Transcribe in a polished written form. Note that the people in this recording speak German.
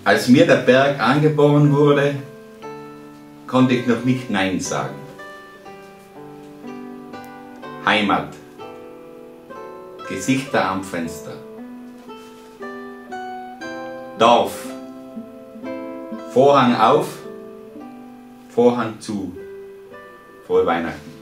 Als mir der Berg angeboren wurde, konnte ich noch nicht Nein sagen. Heimat, Gesichter am Fenster. Dorf, Vorhang auf, Vorhang zu. Frohe Weihnachten.